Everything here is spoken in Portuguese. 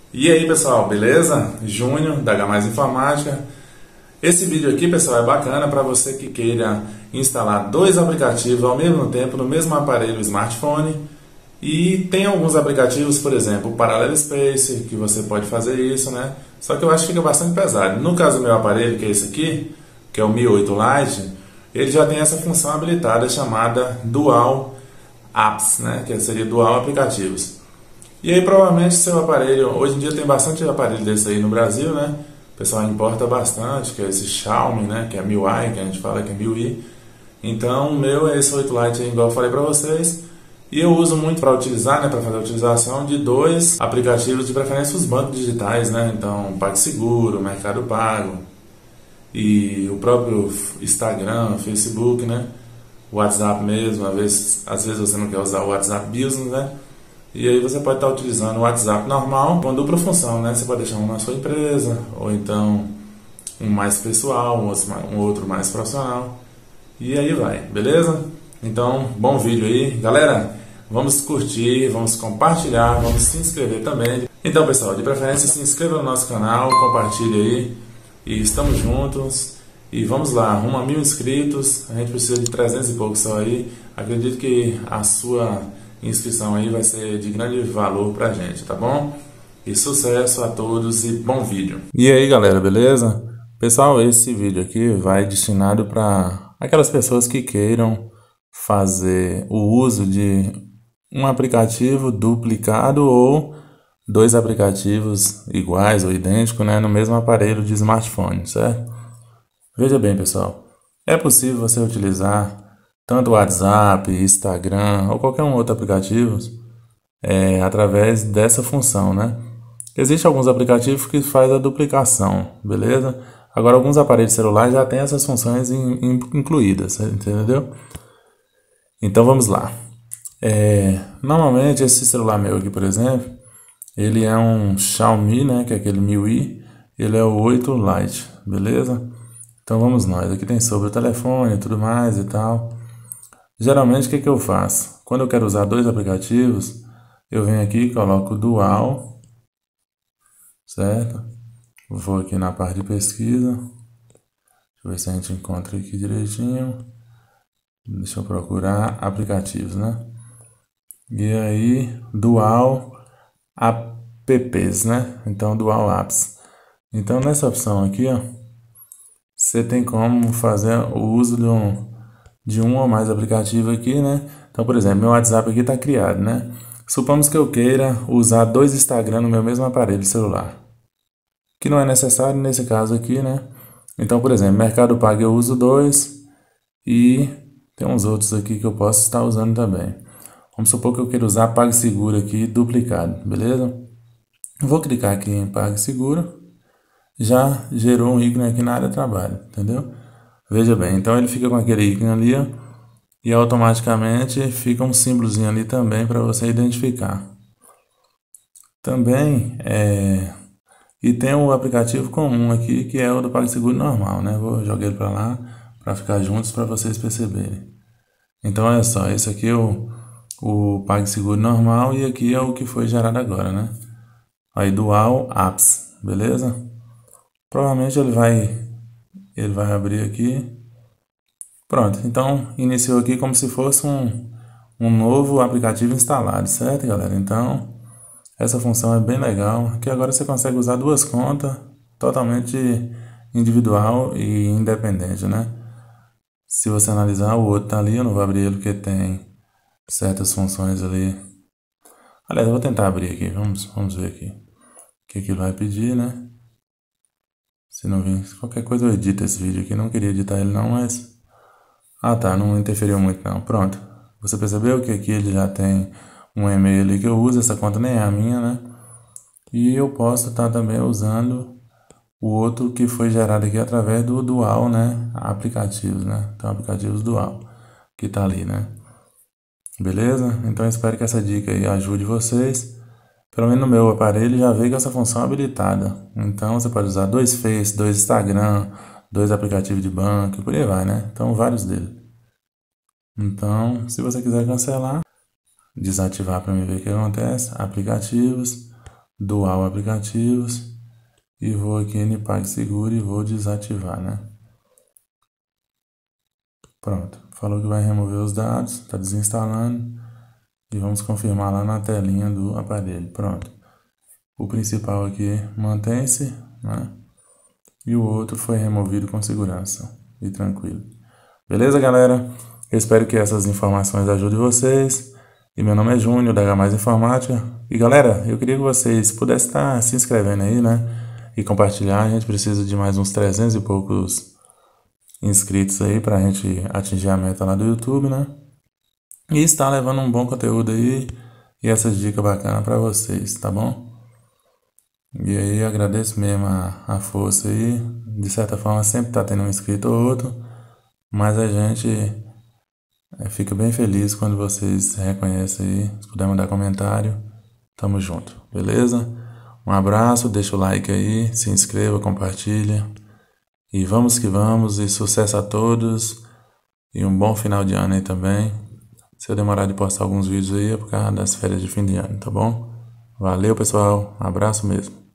E aí pessoal, beleza? Júnior da H Mais Informática. Esse vídeo aqui, pessoal, é bacana para você que queira instalar dois aplicativos ao mesmo tempo no mesmo aparelho smartphone. E tem alguns aplicativos, por exemplo, o Parallel Space, que você pode fazer isso, né? Só que eu acho que fica bastante pesado. No caso do meu aparelho, que é esse aqui, que é o Mi 8 Lite, ele já tem essa função habilitada chamada Dual Apps, né? Que seria Dual Aplicativos. E aí provavelmente seu aparelho, hoje em dia tem bastante aparelho desse aí no Brasil, né? O pessoal importa bastante, que é esse Xiaomi, né? Que é MIUI, que a gente fala que é MIUI. Então o meu é esse 8 Lite aí, igual eu falei para vocês. E eu uso muito para utilizar, né? Para fazer a utilização de dois aplicativos, de preferência os bancos digitais, né? Então PagSeguro, Mercado Pago e o próprio Instagram, Facebook, né? O WhatsApp mesmo, às vezes você não quer usar o WhatsApp Business, né? E aí você pode estar utilizando o WhatsApp normal com dupla função, né? Você pode deixar um na sua empresa, ou então um mais pessoal, um outro mais profissional. E aí vai, beleza? Então, bom vídeo aí. Galera, vamos curtir, vamos compartilhar, vamos se inscrever também. Então, pessoal, de preferência se inscreva no nosso canal, compartilhe aí. E estamos juntos. E vamos lá, rumo a 1000 inscritos. A gente precisa de 300 e poucos só aí. Acredito que a sua inscrição aí vai ser de grande valor pra gente, tá bom? E sucesso a todos e bom vídeo. E aí, galera, beleza? Pessoal, esse vídeo aqui vai destinado para aquelas pessoas que queiram fazer o uso de um aplicativo duplicado ou dois aplicativos iguais ou idênticos, né, no mesmo aparelho de smartphone, certo? Veja bem, pessoal, é possível você utilizar tanto o WhatsApp, Instagram ou qualquer um outro aplicativo através dessa função, né? Existem alguns aplicativos que fazem a duplicação, beleza? Agora, alguns aparelhos celulares já têm essas funções incluídas, entendeu? Então, vamos lá. Normalmente, esse celular meu aqui, por exemplo, ele é um Xiaomi, né? Que é aquele MIUI. Ele é o 8 Lite, beleza? Então, vamos nós. Aqui tem sobre o telefone e tudo mais e tal. Geralmente, o que eu faço? Quando eu quero usar dois aplicativos, eu venho aqui e coloco Dual, certo? Vou aqui na parte de pesquisa. Deixa eu ver se a gente encontra aqui direitinho. Deixa eu procurar aplicativos, né? E aí, Dual Apps, né? Então, Dual Apps. Então, nessa opção aqui, ó, você tem como fazer o uso de um ou mais aplicativos aqui, né? Então, por exemplo, meu WhatsApp aqui está criado, né? Supomos que eu queira usar dois Instagram no meu mesmo aparelho celular, que não é necessário nesse caso aqui, né? Então, por exemplo, Mercado Pago eu uso dois e tem uns outros aqui que eu posso estar usando também. Vamos supor que eu queira usar PagSeguro aqui duplicado, beleza? Vou clicar aqui em PagSeguro, já gerou um ícone aqui na área de trabalho, entendeu? Veja bem, então ele fica com aquele ícone ali, ó, e automaticamente fica um símbolozinho ali também para você identificar. Também e tem um aplicativo comum aqui que é o do PagSeguro normal, né? Vou jogar ele para lá para ficar juntos para vocês perceberem. Então olha só, esse aqui é o PagSeguro normal e aqui é o que foi gerado agora, né? Aí Dual Apps, beleza? Provavelmente ele vai abrir aqui. Pronto, então iniciou aqui como se fosse um novo aplicativo instalado, certo, galera? Então essa função é bem legal, que agora você consegue usar duas contas totalmente individual e independente, né? Se você analisar, o outro tá ali, eu não vou abrir ele porque tem certas funções ali. Aliás, eu vou tentar abrir aqui, vamos ver aqui o que ele vai pedir, né? Se não vir, qualquer coisa eu edito esse vídeo aqui, não queria editar ele não, mas... Ah tá, não interferiu muito não, pronto. Você percebeu que aqui ele já tem um e-mail ali que eu uso, essa conta nem é a minha, né? E eu posso estar também usando o outro que foi gerado aqui através do Dual, né? Aplicativos, né? Então, aplicativos Dual, que tá ali, né? Beleza? Então, eu espero que essa dica aí ajude vocês. Pelo menos no meu aparelho já veio com essa função habilitada. Então, você pode usar dois Face, dois Instagram, dois aplicativos de banco, e por aí vai, né? Então, vários deles. Então, se você quiser cancelar, desativar para mim ver o que acontece, aplicativos, Dual Aplicativos e vou aqui em PagSeguro e vou desativar, né? Pronto, falou que vai remover os dados, está desinstalando e vamos confirmar lá na telinha do aparelho. Pronto, o principal aqui mantém-se, né? E o outro foi removido com segurança e tranquilo. Beleza, galera? Eu espero que essas informações ajudem vocês. E meu nome é Júnior, da H+ Informática. E galera, eu queria que vocês pudessem estar se inscrevendo aí, né? E compartilhar. A gente precisa de mais uns 300 e poucos inscritos aí pra gente atingir a meta lá do YouTube, né? E estar levando um bom conteúdo aí e essas dicas bacanas pra vocês, tá bom? E aí agradeço mesmo a força aí. De certa forma sempre tá tendo um inscrito ou outro, mas a gente fica bem feliz quando vocês reconhecem aí. Se puder mandar comentário, tamo junto, beleza? Um abraço, deixa o like aí, se inscreva, compartilha. E vamos que vamos, e sucesso a todos. E um bom final de ano aí também. Se eu demorar de postar alguns vídeos aí é por causa das férias de fim de ano, tá bom? Valeu, pessoal. Abraço mesmo.